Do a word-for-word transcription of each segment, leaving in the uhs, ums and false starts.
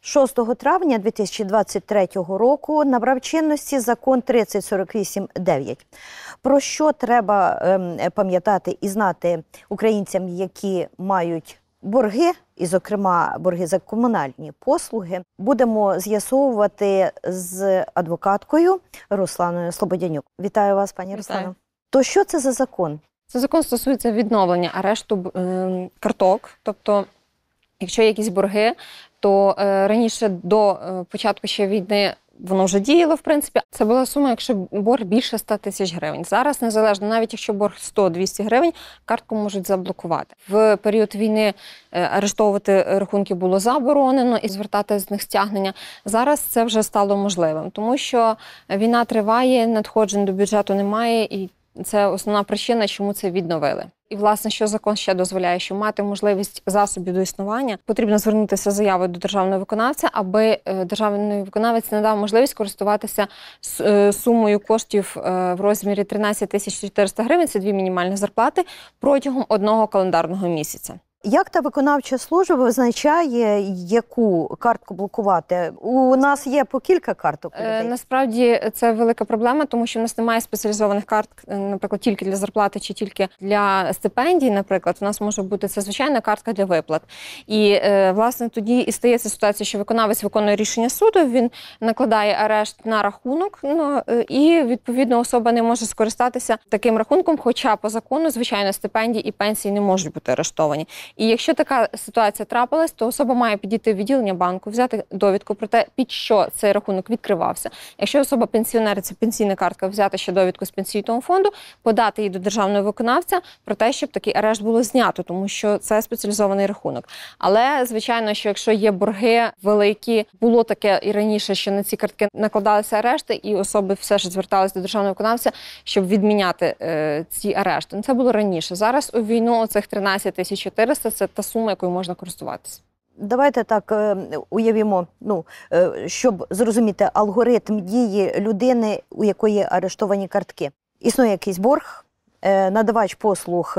шостого травня дві тисячі двадцять третього року набрав чинності закон тридцять сорок вісім дев'ять. Про що треба е, пам'ятати і знати українцям, які мають борги, і, зокрема, борги за комунальні послуги, будемо з'ясовувати з адвокаткою Русланою Слободянюк. Вітаю вас, пані Руслано. То що це за закон? Це закон стосується відновлення арешту е, карток. Тобто, якщо є якісь борги, то е, раніше до е, початку ще війни воно вже діяло, в принципі. Це була сума, якщо борг більше ста тисяч гривень. Зараз, незалежно, навіть якщо борг сто-двісті гривень, картку можуть заблокувати. В період війни арештовувати рахунки було заборонено і звертати з них стягнення. Зараз це вже стало можливим, тому що війна триває, надходжень до бюджету немає, і це основна причина, чому це відновили. І, власне, що закон ще дозволяє, що мати можливість засобів до існування, потрібно звернутися з заявою до державного виконавця, аби державний виконавець надав можливість користуватися сумою коштів в розмірі тринадцять тисяч чотириста гривень, це дві мінімальні зарплати, протягом одного календарного місяця. Як та виконавча служба визначає, яку картку блокувати? У нас є по кілька карток людей? Е, насправді це велика проблема, тому що в нас немає спеціалізованих карток, наприклад, тільки для зарплати чи тільки для стипендій, наприклад. У нас може бути це звичайна картка для виплат. І, е, власне, тоді і стається ситуація, що виконавець виконує рішення суду, він накладає арешт на рахунок, ну, і, відповідно, особа не може скористатися таким рахунком, хоча по закону, звичайно, стипендії і пенсії не можуть бути арештовані. І якщо така ситуація трапилась, то особа має підійти в відділення банку, взяти довідку про те, під що цей рахунок відкривався. Якщо особа пенсіонер, це пенсійна картка, взяти ще довідку з пенсійного фонду, подати її до державного виконавця про те, щоб такий арешт було знято, тому що це спеціалізований рахунок. Але, звичайно, що якщо є борги великі, було таке і раніше, що на ці картки накладалися арешти, і особи все ж зверталися до державного виконавця, щоб відміняти е, ці арешти. Це було раніше. Зараз у війну оцих тринадцять тисяч чотириста – це та сума, якою можна користуватися. Давайте так уявімо, ну, щоб зрозуміти алгоритм дії людини, у якої арештовані картки. Існує якийсь борг, надавач послуг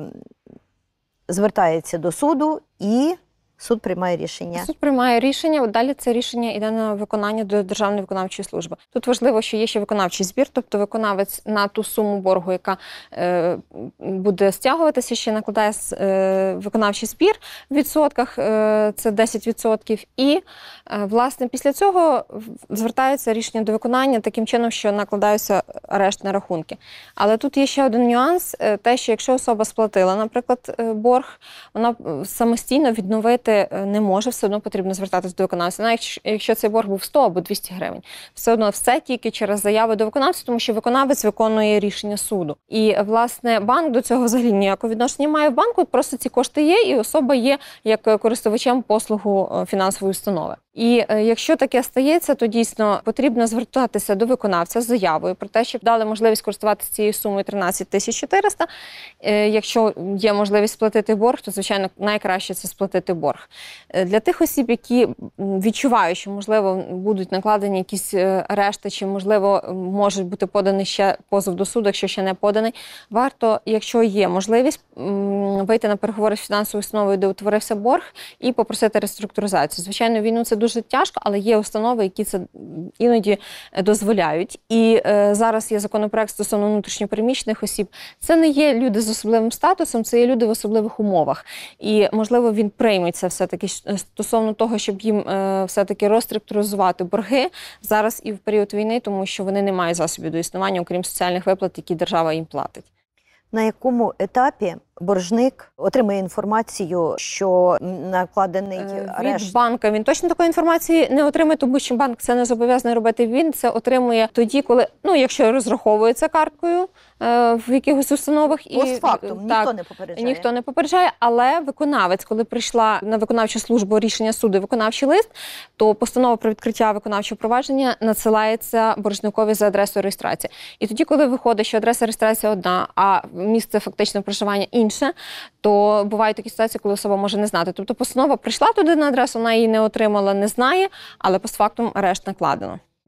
звертається до суду і суд приймає рішення. Суд приймає рішення, далі це рішення йде на виконання до Державної виконавчої служби. Тут важливо, що є ще виконавчий збір, тобто виконавець на ту суму боргу, яка е, буде стягуватися, ще накладає е, виконавчий збір в відсотках, е, це десять відсотків. І, е, власне, після цього звертається рішення до виконання таким чином, що накладаються арешт на рахунки. Але тут є ще один нюанс, е, те, що якщо особа сплатила, наприклад, борг, вона самостійно відновити не може, все одно потрібно звертатися до виконавця. Навіть якщо цей борг був сто або двісті гривень. Все одно все тільки через заяву до виконавця, тому що виконавець виконує рішення суду. І, власне, банк до цього взагалі ніякого відношення має. В банку просто ці кошти є, і особа є як користувачем послугу фінансової установи. І е, якщо таке стається, то дійсно потрібно звертатися до виконавця з заявою про те, щоб дали можливість користуватися цією сумою тринадцять тисяч чотириста. Е, якщо є можливість сплатити борг, то, звичайно, найкраще це сплатити борг. Е, для тих осіб, які відчувають, що, можливо, будуть накладені якісь арешти, чи, можливо, може бути поданий ще позов до суду, якщо ще не поданий, варто, якщо є можливість, вийти на переговори з фінансовою установою, де утворився борг, і попросити реструктуризацію. Звичайно, війну це дуже тяжко, але є установи, які це іноді дозволяють. І е, зараз є законопроект стосовно внутрішньопереміщених осіб. Це не є люди з особливим статусом, це є люди в особливих умовах. І, можливо, він прийметься все-таки стосовно того, щоб їм е, все-таки розструктуризувати борги зараз і в період війни, тому що вони не мають засобів до існування, окрім соціальних виплат, які держава їм платить. На якому етапі боржник отримує інформацію, що накладений арешт? Від банка він точно такої інформації не отримає, тому що банк це не зобов'язаний робити. Він це отримує тоді, коли, ну, якщо розраховується карткою е, в якихось установах. І постфактум, так, ніхто не попереджає. Ніхто не попереджає, але виконавець, коли прийшла на виконавчу службу рішення суду, виконавчий лист, то постанова про відкриття виконавчого провадження надсилається боржникові за адресою реєстрації. І тоді, коли виходить, що адреса реєстрації одна, а місце фактично проживання інше, то бувають такі ситуації, коли особа може не знати. Тобто постанова прийшла туди на адресу, вона її не отримала, не знає, але постфактум арешт накладено.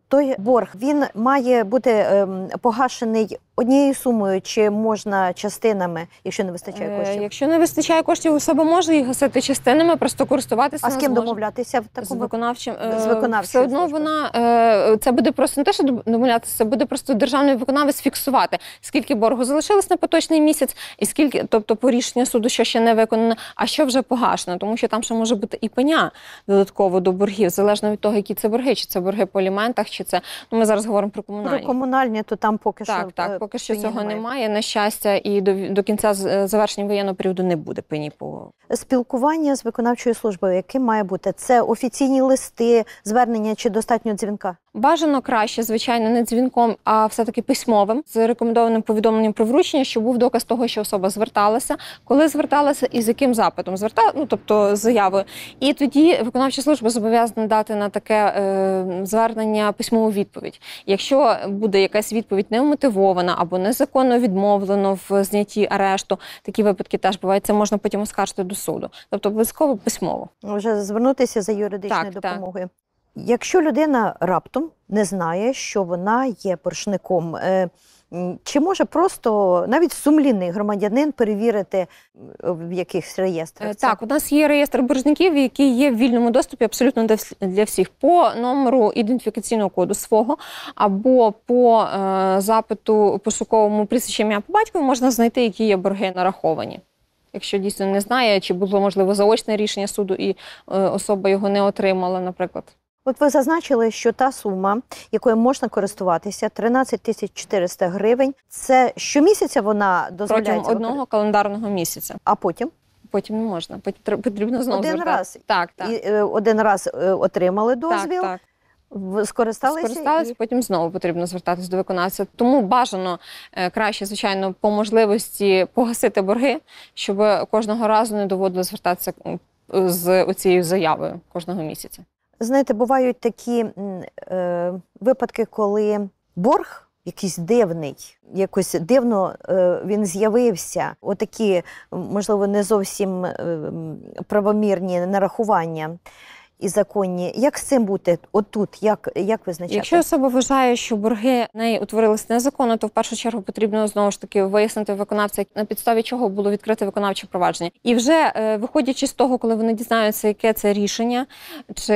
той борг, він має бути ем, погашений однією сумою, чи можна частинами, якщо не вистачає коштів? Е, якщо не вистачає коштів, особа може їх гасити частинами, просто користуватися А з не ким зможе. домовлятися в З такому? виконавчим, З е, виконавчою все одно службою. вона, е, це буде просто не те, що домовлятися, це буде просто державний виконавець фіксувати, скільки боргу залишилось на поточний місяць, і скільки, тобто по рішенню суду, що ще не виконано, а що вже погашено, тому що там ще може бути і пеня додатково до боргів, залежно від того, які це борги, чи це борги по аліментах, чи це, ну ми зараз говоримо про комунальні. Про комунальні, то там поки Так, що так, е, поки що пені цього немає, на щастя, і до, до кінця з- завершення воєнного періоду не буде пені по Спілкування з виконавчою службою, яким має бути? Це офіційні листи, звернення чи достатньо дзвінка? Бажано краще, звичайно, не дзвінком, а все-таки письмовим, з рекомендованим повідомленням про вручення, щоб був доказ того, що особа зверталася, коли зверталася і з яким запитом звертала, ну тобто з заявою. І тоді виконавча служба зобов'язана дати на таке е, звернення письмову відповідь. Якщо буде якась відповідь немотивована або незаконно відмовлено в знятті арешту, такі випадки теж бувають, це можна потім оскаржити до суду. Тобто обов'язково письмово. Вже звернутися за юридичною Так, так. допомогою. Якщо людина раптом не знає, що вона є боржником, е, м, чи може просто навіть сумлінний громадянин перевірити е, в якихось реєстрах? Е, це? Так, у нас є реєстр боржників, який є в вільному доступі абсолютно для вс- для всіх. По номеру ідентифікаційного коду свого або по е, запиту пошуковому прізвища ім'я по батькові можна знайти, які є борги нараховані. Якщо дійсно не знає, чи було, можливо, заочне рішення суду і е, особа його не отримала, наприклад. От ви зазначили, що та сума, якою можна користуватися, тринадцять тисяч чотириста гривень, це щомісяця вона дозволяється? Протягом одного календарного місяця. А потім? Потім не можна. Потім тр- потрібно знову Один звертатися. раз. Так, так. І, е, один раз е, отримали дозвіл, так, так. в- скористалися, Скористалися, і... потім знову потрібно звертатись до виконавця. Тому бажано е, краще, звичайно, по можливості погасити борги, щоб кожного разу не доводило звертатися м, з оцією заявою кожного місяця. Знаєте, бувають такі м, е, випадки, коли борг якийсь дивний, якось дивно е, він з'явився. Отакі, можливо, не зовсім е, м, правомірні нарахування і законні. Як з цим бути отут? Як, як визначати? Якщо особа вважає, що борги в неї утворилися незаконно, то в першу чергу потрібно знову ж таки вияснити виконавця, на підставі чого було відкрите виконавче провадження. І вже е, виходячи з того, коли вони дізнаються, яке це рішення, чи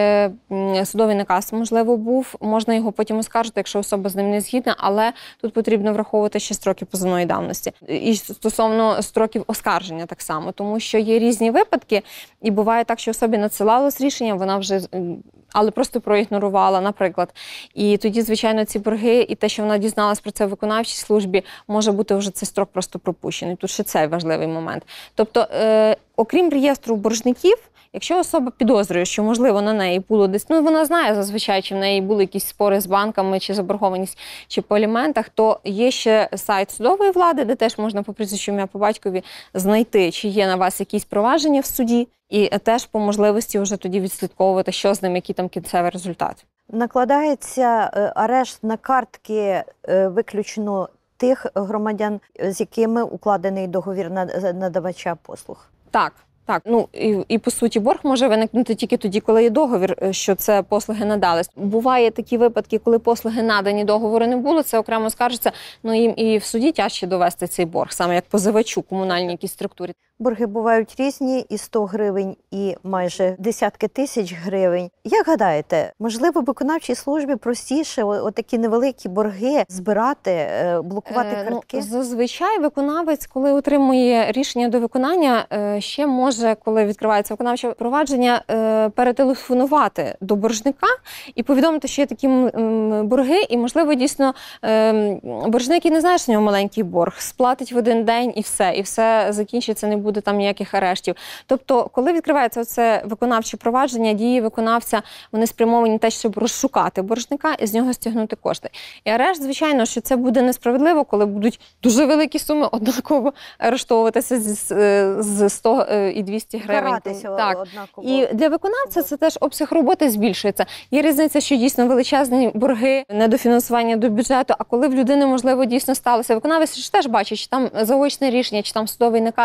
м, судовий наказ, можливо, був, можна його потім оскаржити, якщо особа з ним не згідна, але тут потрібно враховувати ще строки позовної давності. І стосовно строків оскарження так само, тому що є різні випадки, і буває так, що особі надсилалось рішення, вона вже, але просто проігнорувала, наприклад. І тоді, звичайно, ці борги і те, що вона дізналась про це в виконавчій службі, може бути вже цей строк просто пропущений. Тут ще цей важливий момент. Тобто, е, окрім реєстру боржників, якщо особа підозрює, що, можливо, на неї було десь, ну, вона знає зазвичай, чи в неї були якісь спори з банками, чи заборгованість, чи по аліментах, то є ще сайт судової влади, де теж можна по прізвищу ім'я по батькові знайти, чи є на вас якісь провадження в суді, і теж по можливості вже тоді відслідковувати, що з ним, який там кінцевий результат. Накладається е, арешт на картки е, виключно тих громадян, з якими укладений договір на- надавача послуг? Так. Так, ну і, і по суті борг може виникнути тільки тоді, коли є договір, що це послуги надались. Буває такі випадки, коли послуги надані, договору не було, це окремо скаржиться, ну їм і в суді тяжче довести цей борг, саме як позивачу комунальній якійсь структурі. Борги бувають різні, і сто гривень, і майже десятки тисяч гривень. Як гадаєте, можливо, виконавчій службі простіше о- отакі невеликі борги збирати, е, блокувати Е, картки? Ну, зазвичай виконавець, коли отримує рішення до виконання, е, ще може, коли відкривається виконавче провадження, е, перетелефонувати до боржника і повідомити, що є такі м, борги, і, можливо, дійсно е, боржник і не знає, що в нього маленький борг, сплатить в один день і все, і все закінчиться, не буде там ніяких арештів. Тобто, коли відкривається це виконавче провадження, дії виконавця, вони спрямовані на те, щоб розшукати боржника і з нього стягнути кошти. І арешт, звичайно, що це буде несправедливо, коли будуть дуже великі суми однаково арештовуватися з, з сто і двісті гривень. Каратися Так. однаково. І для виконавця це теж обсяг роботи збільшується. Є різниця, що дійсно величезні борги, недофінансування до бюджету, а коли в людини, можливо, дійсно сталося, виконавець ж теж бачить, чи там заочне рішення, чи там судовий наказ, тобто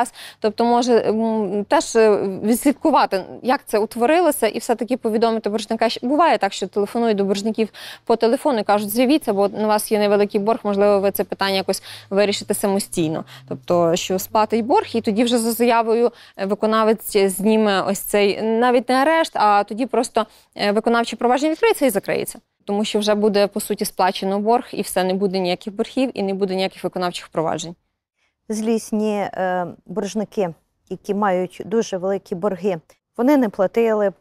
Тобто може м, теж е, відслідкувати, як це утворилося, і все-таки повідомити боржника. Щ- Буває так, що телефонують до боржників по телефону і кажуть, з'явіться, бо на вас є невеликий борг, можливо, ви це питання якось вирішите самостійно. Тобто, що сплатить борг, і тоді вже за заявою е, виконавець зніме ось цей, навіть не арешт, а тоді просто е, виконавче провадження відкриється і закриється. Тому що вже буде, по суті, сплачено борг, і все, не буде ніяких боргів, і не буде ніяких виконавчих проваджень. Злісні е, боржники, які мають дуже великі борги, вони не платили,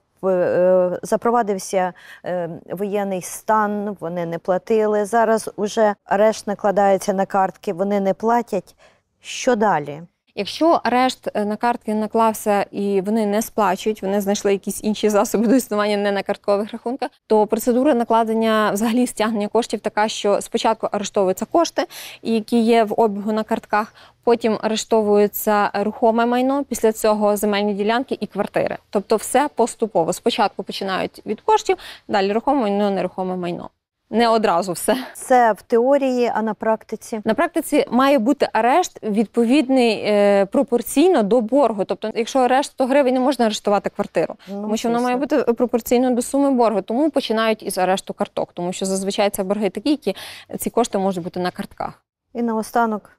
е, запровадився е, воєнний стан, вони не платили. Зараз уже арешт накладається на картки, вони не платять. Що далі? Якщо арешт на картки наклався і вони не сплачують, вони знайшли якісь інші засоби до існування не на карткових рахунках, то процедура накладення взагалі стягнення коштів така, що спочатку арештовуються кошти, які є в обігу на картках, потім арештовується рухоме майно, після цього земельні ділянки і квартири. Тобто все поступово. Спочатку починають від коштів, далі рухоме майно, нерухоме майно. Не одразу все. Це в теорії, а на практиці? На практиці має бути арешт відповідний е, пропорційно до боргу. Тобто, якщо арешт сто гривень, не можна арештувати квартиру, Ну, тому що вона звісно. має бути пропорційно до суми боргу. Тому починають із арешту карток, тому що зазвичай це борги такі, які ці кошти можуть бути на картках. І наостанок,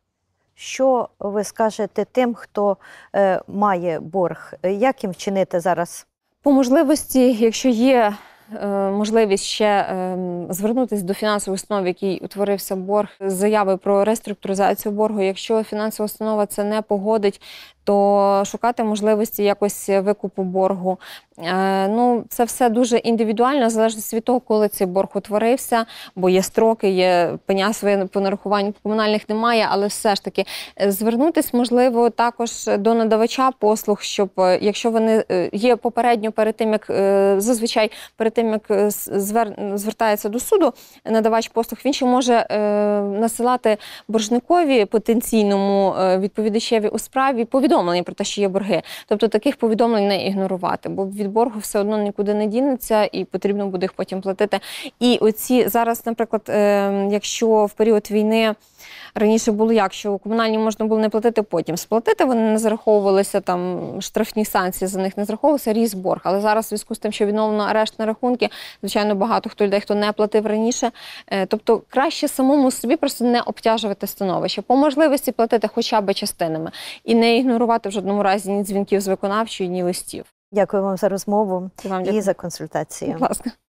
що ви скажете тим, хто е, має борг? Як їм вчинити зараз? По можливості, якщо є е, можливість ще е, звернутися до фінансової установи, в якій утворився борг, з заявою про реструктуризацію боргу. Якщо фінансова установа це не погодить, то шукати можливості якось викупу боргу. Е, ну, це все дуже індивідуально, залежно від того, коли цей борг утворився, бо є строки, є пеня своє по нарахуванню комунальних немає, але все ж таки звернутись, можливо, також до надавача послуг, щоб, якщо вони е, є попередньо перед тим, як е, зазвичай перед тим, як е, звер, звертається до суду, надавач послуг, він ще може е, насилати боржникові потенційному е, відповідачеві у справі повідомлення про те, що є борги. Тобто таких повідомлень не ігнорувати, бо від боргу все одно нікуди не дінеться і потрібно буде їх потім платити. І оці зараз, наприклад, е, якщо в період війни раніше було як, що комунальні можна було не платити, потім сплатити, вони не зараховувалися, там штрафні санкції за них не зараховувалися, ріс борг. Але зараз в зв'язку з тим, що відновлено арешт на рахунки, звичайно, багато хто людей, хто не платив раніше. Е, тобто краще самому собі просто не обтяжувати становище. По можливості платити хоча б частинами і не ігнорувати в жодному разі ні дзвінків з виконавчої, ні листів. Дякую вам за розмову Вам і дякую. за консультацію. Будь ласка.